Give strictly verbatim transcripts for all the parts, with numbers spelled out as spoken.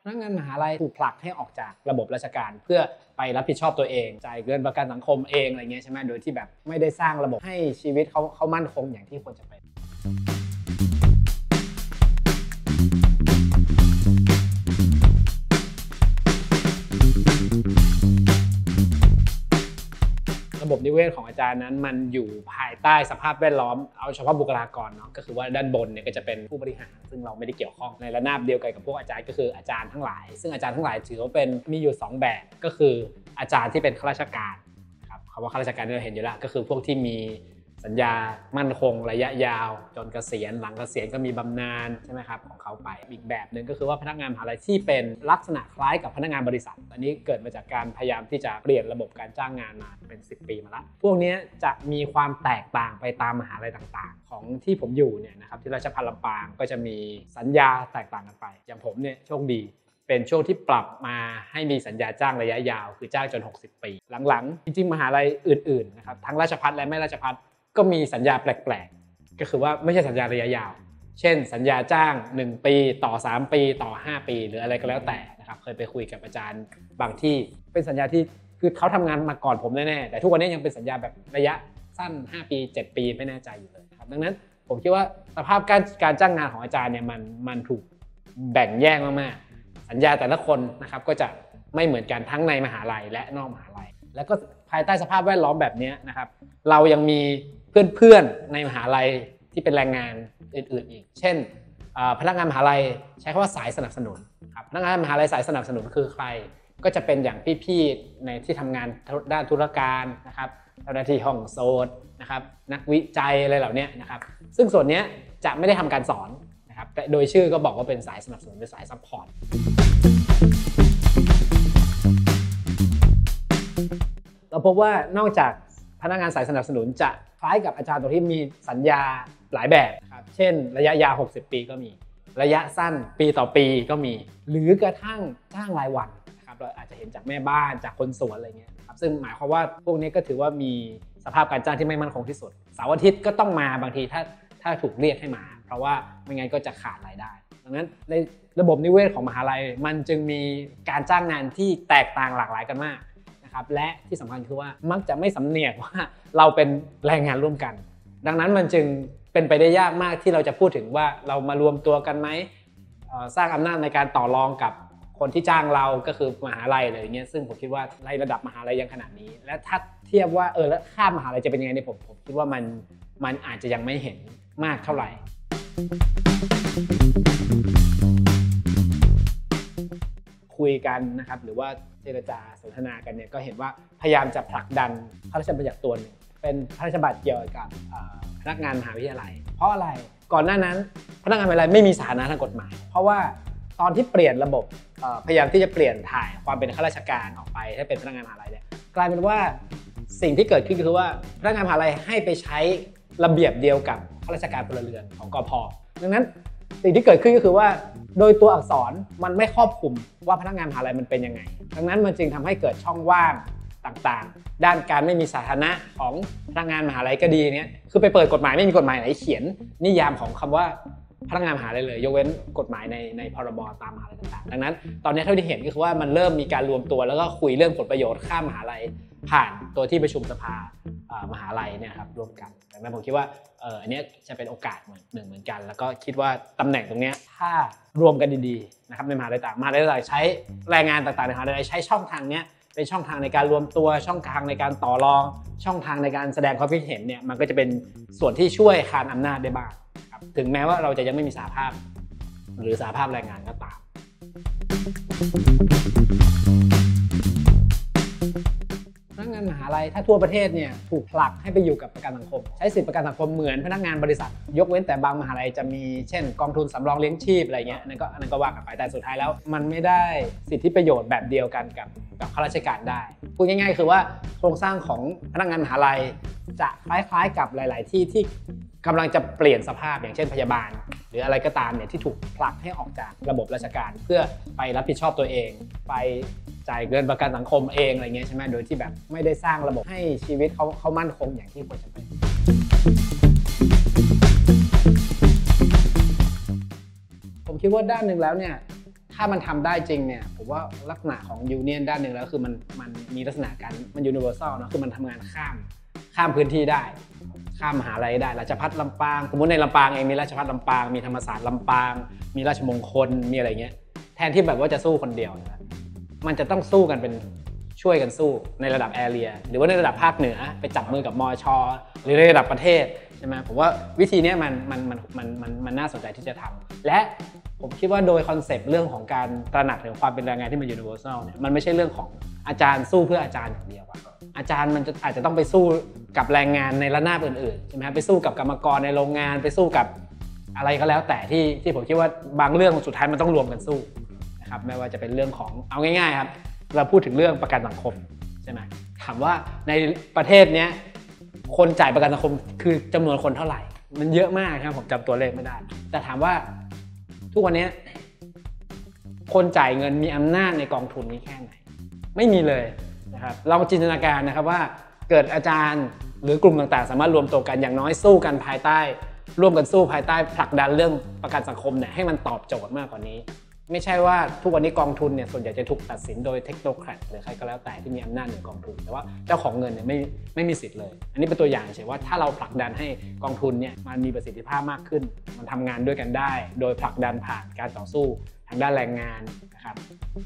พนักงานมหาลัยถูกผลักให้ออกจากระบบราชการเพื่อไปรับผิดชอบตัวเองจ่ายเงินประกันสังคมเองอะไรเงี้ยใช่ไหมโดยที่แบบไม่ได้สร้างระบบให้ชีวิตเขาเขามั่นคงอย่างที่ควรจะเป็นระบบนิเวศของอาจารย์นั้นมันอยู่ภายใต้สภาพแวดล้อมเอาเฉพาะบุคลากรเนาะก็คือว่าด้านบนเนี่ยก็จะเป็นผู้บริหารซึ่งเราไม่ได้เกี่ยวข้องในระนาบเดียวกันกับพวกอาจารย์ก็คืออาจารย์ทั้งหลายซึ่งอาจารย์ทั้งหลายถือว่าเป็นมีอยู่สองแบบก็คืออาจารย์ที่เป็นข้าราชการครับคำว่าข้าราชการที่เราเห็นอยู่แล้วก็คือพวกที่มีสัญญามั่นคงระยะยาวจนเกษียณหลังเกษียณก็มีบำนาญใช่ไหมครับของเขาไปอีกแบบหนึ่งก็คือว่าพนักงานมหาลัยที่เป็นลักษณะคล้ายกับพนักงานบริษัทอันนี้เกิดมาจากการพยายามที่จะเปลี่ยนระบบการจ้างงานมาเป็นสิบปีมาแล้วพวกนี้จะมีความแตกต่างไปตามมหาลัยต่างๆของที่ผมอยู่เนี่ยนะครับที่ราชภัฏลำปางก็จะมีสัญญาแตกต่างกันไปอย่างผมเนี่ยโชคดีเป็นช่วงที่ปรับมาให้มีสัญญาจ้างระยะยาวคือจ้างจนหกสิบปีหลังๆจริงๆมหาลัยอื่นๆนะครับทั้งราชภัฏและไม่ราชภัฏก็มีสัญญาแปลกๆก็คือว่าไม่ใช่สัญญาระยะยาวเช่นสัญญาจ้างหนึ่งปีต่อสามปีต่อห้าปีหรืออะไรก็แล้วแต่นะครับเคยไปคุยกับอาจารย์บางที่เป็นสัญญาที่คือเขาทำงานมาก่อนผมแน่ๆแต่ทุกวันนี้ยังเป็นสัญญาแบบระยะสั้นห้าปีเจ็ดปีไม่แน่ใจอยู่เลยครับดังนั้นผมคิดว่าสภาพการการจ้างงานของอาจารย์เนี่ยมันมันถูกแบ่งแยกมากๆสัญญาแต่ละคนนะครับก็จะไม่เหมือนกันทั้งในมหาลัยและนอกมหาลัยแล้วก็ภายใต้สภาพแวดล้อมแบบนี้นะครับเรายังมีเพื่อนๆในมหาลัยที่เป็นแรงงานอื่นๆอีกเช่นพนักงานมหาลัยใช้คำว่าสายสนับสนุนครับพนักงานมหาลัยสายสนับสนุนคือใครก็จะเป็นอย่างพี่ๆในที่ทำงานด้านธุรการนะครับเจ้าหน้าที่ห้องโซดนะครับนักวิจัยอะไรเหล่านี้นะครับซึ่งส่วนนี้จะไม่ได้ทำการสอนนะครับแต่โดยชื่อก็บอกว่าเป็นสายสนับสนุนเป็นสายซัพพอร์ตเราพบว่านอกจากพนักงานสายสนับสนุนจะคล้ายกับอาจารย์ตัวที่มีสัญญาหลายแบบครับเช่นระยะยาวหกสิบปีก็มีระยะสั้นปีต่อปีก็มีหรือกระทั่งจ้างรายวันนะครับเราอาจจะเห็นจากแม่บ้านจากคนสวนอะไรเงี้ยครับซึ่งหมายความว่าพวกนี้ก็ถือว่ามีสภาพการจ้างที่ไม่มั่นคงที่สุดเสาร์อาทิตย์ก็ต้องมาบางทีถ้าถ้าถูกเรียกให้มาเพราะว่าไม่งั้นก็จะขาดรายได้ดังนั้นในระบบนิเวศของมหาลัยมันจึงมีการจ้างงานที่แตกต่างหลากหลายกันมากและที่สำคัญคือว่ามักจะไม่สำเนียกว่าเราเป็นแรงงานร่วมกันดังนั้นมันจึงเป็นไปได้ยากมากที่เราจะพูดถึงว่าเรามารวมตัวกันไหมสร้างอำนาจในการต่อรองกับคนที่จ้างเราก็คือมหาลัยอะไรอย่างเงี้ยซึ่งผมคิดว่าในระดับมหาลัยยังขนาดนี้และถ้าเทียบว่าเออแล้วข้ามมหาลัยจะเป็นยังไงในผมผมคิดว่ามันมันอาจจะยังไม่เห็นมากเท่าไหร่คุยกันนะครับหรือว่าเจรจาสนทนากันเนี่ยก็เห็นว่าพยายามจะผลักดันพระราชบัญญัติตัวนึงเป็นพระราชบัญญัติเกี่ยวกับพนักงานมหาวิทยาลัยเพราะอะไรก่อนหน้านั้นพนักงานมหาวิทยาลัยไม่มีสถานะทางกฎหมายเพราะว่าตอนที่เปลี่ยนระบบพยายามที่จะเปลี่ยนถ่ายความเป็นข้าราชการออกไปให้เป็นพนักงานมหาวิทยาลัยเนี่ยกลายเป็นว่าสิ่งที่เกิดขึ้นคือว่าพนักงานมหาวิทยาลัยให้ไปใช้ระเบียบเดียวกับข้าราชการพลเรือนของกพ.ดังนั้นสิ่งที่เกิดขึ้นก็คือว่าโดยตัวอักษรมันไม่ครอบคลุมว่าพนักงานมหาลัยมันเป็นยังไงดังนั้นมันจึงทำให้เกิดช่องว่างต่างๆด้านการไม่มีสถานะของพนักงานมหาลัยก็ดีเนี่ยคือไปเปิดกฎหมายไม่มีกฎหมายไหนเขียนนิยามของคำว่าพนักงานมหาลัยเลยยกเว้นกฎหมายในในพรบตามมหาลัยต่างๆดังนั้นตอนนี้เท่าที่เห็นก็คือว่ามันเริ่มมีการรวมตัวแล้วก็คุยเรื่องผลประโยชน์ข้ามมหาลัยผ่านตัวที่ประชุมสภามหาลัยเนี่ยครับร่วมกันดังนั้นผมคิดว่าเอออันนี้จะเป็นโอกาสหนึ่งเหมือนกันแล้วก็คิดว่าตำแหน่งตรงนี้ถ้ารวมกันดีๆนะครับในมหาลัยต่างมหาลัยต่างใช้แรงงานต่างๆในมหาลัยใช้ช่องทางนี้เป็นช่องทางในการรวมตัวช่องทางในการต่อรองช่องทางในการแสดงความคิดเห็นเนี่ยมันก็จะเป็นส่วนที่ช่วยคานอำนาจได้บ้างครับถึงแม้ว่าเราจะยังไม่มีสหภาพหรือสหภาพแรงงานก็ตามพนักงานมหาลัยถ้าทั่วประเทศเนี่ยถูกผลักให้ไปอยู่กับประกันสังคมใช้สิทธิประกันสังคมเหมือนพนักงานบริษัทยกเว้นแต่บางมหาลัยจะมีเช่นกองทุนสำรองเลี้ยงชีพอะไรเงี้ยนั่นก็อันนั้นก็ว่ากันไปแต่สุดท้ายแล้วมันไม่ได้สิทธิประโยชน์แบบเดียวกันกับกับข้าราชการได้พูดง่ายๆคือว่าโครงสร้างของพนักงานมหาลัยจะคล้ายๆกับหลายๆที่ที่กำลังจะเปลี่ยนสภาพอย่างเช่นพยาบาลหรืออะไรก็ตามเนี่ยที่ถูกผลักให้ออกจากระบบราชการเพื่อไปรับผิดชอบตัวเองไปจ่ายเงินประกันสังคมเองอะไรเงี้ยใช่ไหมโดยที่แบบไม่ได้สร้างระบบให้ชีวิตเขาเขามั่นคงอย่างที่ควรจะเป็นผมคิดว่าด้านหนึ่งแล้วเนี่ยถ้ามันทำได้จริงเนี่ยผมว่าลักษณะของยูเนียนด้านหนึ่งแล้วคือมันมันมีลักษณะการมันยูนิเวอร์แซลเนาะคือมันทำงานข้ามข้ามพื้นที่ได้ข้ามมหาลัยได้ราชภัฏลำปางสมมติในลำปางเองมีราชภัฏลำปางมีธรรมศาสตร์ลำปางมีราชมงคลมีอะไรเงี้ยแทนที่แบบว่าจะสู้คนเดียวนะมันจะต้องสู้กันเป็นช่วยกันสู้ในระดับแอเรียหรือว่าในระดับภาคเหนือไปจับมือกับมอชหรือในระดับประเทศใช่ไหมผมว่าวิธีนี้มันมันมันมันมันมันน่าสนใจที่จะทำและผมคิดว่าโดยคอนเซปต์เรื่องของการตระหนักถึงความเป็นแรงงานที่มันยูนิเวอร์แซลเนี่ยมันไม่ใช่เรื่องของอาจารย์สู้เพื่ออาจารย์อย่างเดียวอาจารย์มันจะอาจจะต้องไปสู้กับแรงงานในระนาบอื่นๆใช่ไหมไปสู้กับกรรมกรในโรงงานไปสู้กับอะไรก็แล้วแต่ที่ที่ผมคิดว่าบางเรื่องสุดท้ายมันต้องรวมกันสู้นะครับไม่ว่าจะเป็นเรื่องของเอาง่ายๆครับเราพูดถึงเรื่องประกันสังคมใช่ไหมถามว่าในประเทศนี้คนจ่ายประกันสังคมคือจำนวนคนเท่าไหร่มันเยอะมากครับผมจำตัวเลขไม่ได้แต่ถามว่าทุกวันนี้คนจ่ายเงินมีอำนาจในกองทุนนี้แค่ไหนไม่มีเลยนะครับลองจินตนาการนะครับว่าเกิดอาจารย์หรือกลุ่มต่างๆสามารถรวมตัวกันอย่างน้อยสู้กันภายใต้ร่วมกันสู้ภายใต้ผลักดันเรื่องประกันสังคมเนี่ยให้มันตอบโจทย์มากกว่านี้ไม่ใช่ว่าทุกวันนี้กองทุนเนี่ยส่วนใหญ่จะถูกตัดสินโดยเทคโนแครตหรือใครก็แล้วแต่ที่มีอำนาจเหนือกองทุนแต่ว่าเจ้าของเงินเนี่ยไม่ไม่มีสิทธิ์เลยอันนี้เป็นตัวอย่างเฉยว่าถ้าเราผลักดันให้กองทุนเนี่ยมันมีประสิทธิภาพมากขึ้นมันทำงานด้วยกันได้โดยผลักดันผ่านการต่อสู้ทางด้านแรงงานนะครับ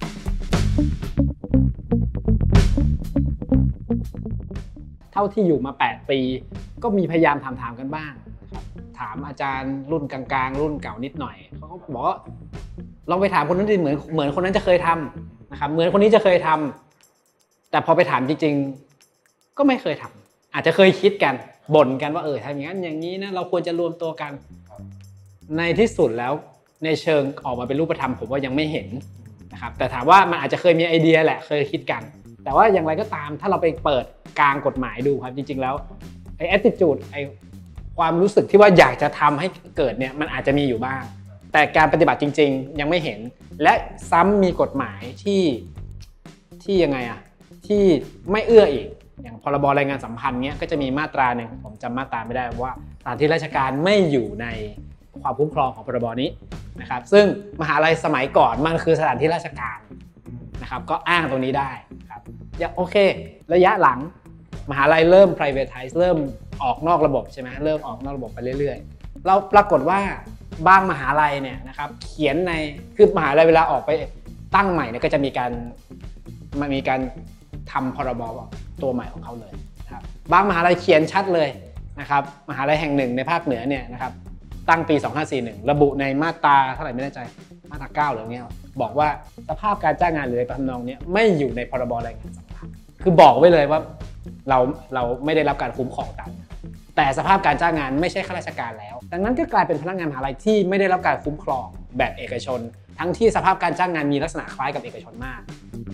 เท่าที่อยู่มาแปดปีก็มีพยายามถามๆกันบ้างนะครับถามอาจารย์รุ่นกลางๆรุ่นเก่านิดหน่อยเขาก็บอกว่าลองไปถามคนนั้นดิเหมือนเหมือนคนนั้นจะเคยทำนะครับเหมือนคนนี้จะเคยทำแต่พอไปถามจริงๆก็ไม่เคยทำอาจจะเคยคิดกันบ่นกันว่าเออทำอย่างนั้นอย่างนี้นะเราควรจะรวมตัวกันในที่สุดแล้วในเชิงออกมาเป็นรูปธรรมผมว่ายังไม่เห็นนะครับแต่ถามว่ามันอาจจะเคยมีไอเดียแหละเคยคิดกันแต่ว่าอย่างไรก็ตามถ้าเราไปเปิดกลางกฎหมายดูครับจริงๆแล้วไอ้ attitude ไอ้ความรู้สึกที่ว่าอยากจะทำให้เกิดเนี่ยมันอาจจะมีอยู่บ้างแต่การปฏิบัติจริงๆยังไม่เห็นและซ้ำมีกฎหมายที่ที่ยังไงอะที่ไม่เอื้ออีกอย่างพรบแรงงานสัมพันธ์เนี้ยก็จะมีมาตราหนึ่งผมจำมาตราไม่ได้ว่าสถานที่ราชการไม่อยู่ในความคุ้มครองของพรบนี้นะครับซึ่งมหาลัยสมัยก่อนมันคือสถานที่ราชการนะครับก็อ้างตรงนี้ได้ครับอย่างโอเคระยะหลังมหาลัยเริ่ม privatize เริ่มออกนอกระบบใช่ไหมเริ่มออกนอกระบบไปเรื่อยๆเราปรากฏว่าบางมหาลัยเนี่ยนะครับเขียนในคือมหาลัยเวลาออกไปตั้งใหม่เนี่ยก็จะมีการมันมีการทำพรบตัวใหม่ของเขาเลยครับบางมหาลัยเขียนชัดเลยนะครับมหาลัยแห่งหนึ่งในภาคเหนือเนี่ยนะครับตั้งปีสองพันห้าร้อยสี่สิบเอ็ดระบุในมาตราเท่าไหร่ไม่แน่ใจมาตราเก้าหรือเงี้ยบอกว่าสภาพการจ้างงานหรืออะไรทำนองนี้ไม่อยู่ในพรบแรงงานสัมพันธ์คือบอกไว้เลยว่าเราเราไม่ได้รับการคุ้มครองตามแต่สภาพการจ้างงานไม่ใช่ข้าราชการแล้วดังนั้นก็กลายเป็นพนักงานมหาลัยที่ไม่ได้รับการคุ้มครองแบบเอกชนทั้งที่สภาพการจ้างงานมีลักษณะคล้ายกับเอกชนมาก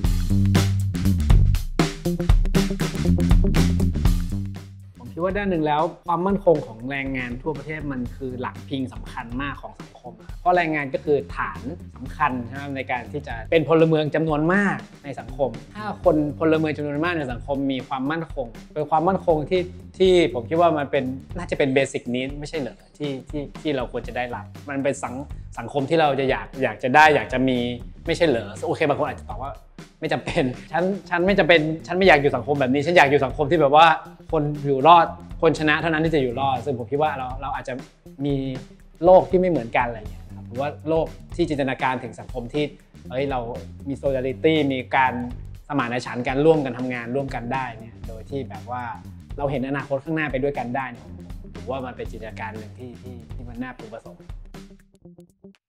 ผมคิดว่าด้านหนึ่งแล้วความมั่นคงของแรงงานทั่วประเทศมันคือหลักพิงสำคัญมากของสังคมเพราะแรงงานก็คือฐานสำคัญในการที่จะเป็นพลเมืองจำนวนมากในสังคมถ้าคนพลเมืองจำนวนมากในสังคมมีความมั่นคงเป็นความมั่นคงที่ที่ผมคิดว่ามันเป็นน่าจะเป็นเบสิกนี้ไม่ใช่เหรอที่ที่ที่เราควรจะได้รับมันเป็นสังสังคมที่เราจะอยากอยากจะได้อยากจะมีไม่ใช่เหรอโอเคบางคนอาจจะตอบว่าไม่จำเป็นฉันฉันไม่จำเป็นฉันไม่อยากอยู่สังคมแบบนี้ฉันอยากอยู่สังคมที่แบบว่าคนอยู่รอดคนชนะเท่านั้นที่จะอยู่รอดซึ่งผมคิดว่าเราเราอาจจะมีโลกที่ไม่เหมือนกันอะไรอย่างเงี้ยครับหรือว่าโลกที่จินตนาการถึงสังคมที่เฮ้ยเรามี solidarity มีการสมานฉันท์กันร่วมกันทำงานร่วมกันได้เนี่ยโดยที่แบบว่าเราเห็นอนาคตข้างหน้าไปด้วยกันได้เนี่ยผมว่ามันเป็นจินตนาการหนึ่งที่ที่ที่มันน่าพึงประสงค์